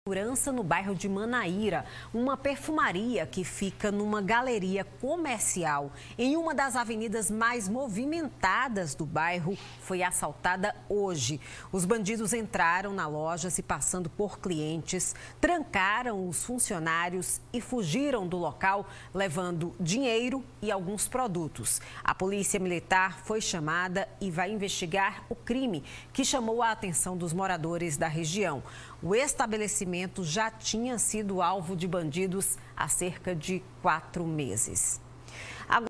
Segurança no bairro de Manaíra, uma perfumaria que fica numa galeria comercial em uma das avenidas mais movimentadas do bairro foi assaltada hoje. Os bandidos entraram na loja se passando por clientes, trancaram os funcionários e fugiram do local levando dinheiro e alguns produtos. A polícia militar foi chamada e vai investigar o crime que chamou a atenção dos moradores da região. O estabelecimento já tinha sido alvo de bandidos há cerca de 4 meses.